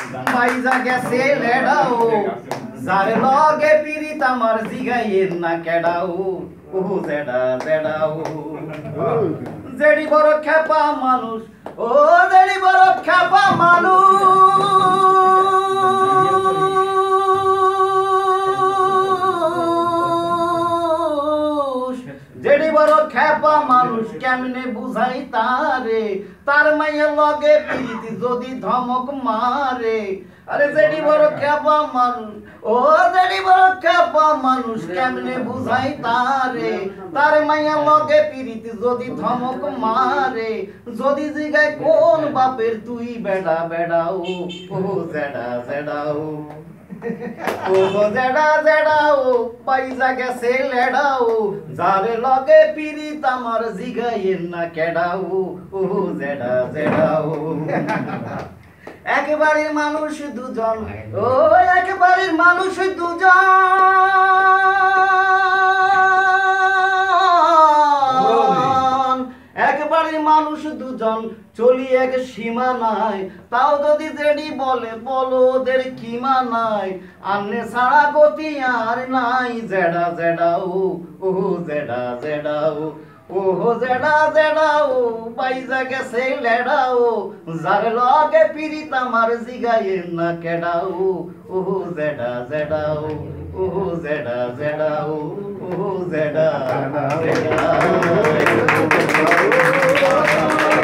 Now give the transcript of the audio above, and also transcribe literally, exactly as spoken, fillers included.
বাইজা গেছে লেডাও যার লগে পিরিত আমার জিগাইয়ের না কেডাও ও জেডা জেডাও জেডি বড় খেপা মানুষ ও জেডি বড় খেপা মানুষ জেডি বড় খেপা মানুষ কেমনে বুঝাই তারে তার মাইয়া লগে পিরিতি যদি ধমক মারে আরে জেডি বড় খেপা মানুষ ও জেডি বড় খেপা মানুষ কেমনে বুঝাই তারে তার মাইয়া লগে পিরিতি যদি ধমক মারে যদি জিগায় কোন বাপের তুই বেডা বেডাও ও জেডা জেডাও ও জেডা জেডাও পাইজা গেছে লেডাও যারে লগে পিরিত আমার জিগাইয়ের না কেডাও ও জেডা জেডাও একেবারের মানুষ দুজন ও একেবারের মানুষ দুজন একেবারের মানুষ দুজন চলি এক সীমা নাই তাও যদি জেডি বলে বলো ওদের কিমা নাই আন্নে ছাড়া গতি আর নাই জেডা জেডাও ও জেডা জেডাও ও জেডা জেডাও বাইজা গেছে লেডাও যার লগে পিরিত আমার জিগাইয়ের না কেডাও ও জেডা জেডাও ও জেডা জেডাও ও জেডা জেডাও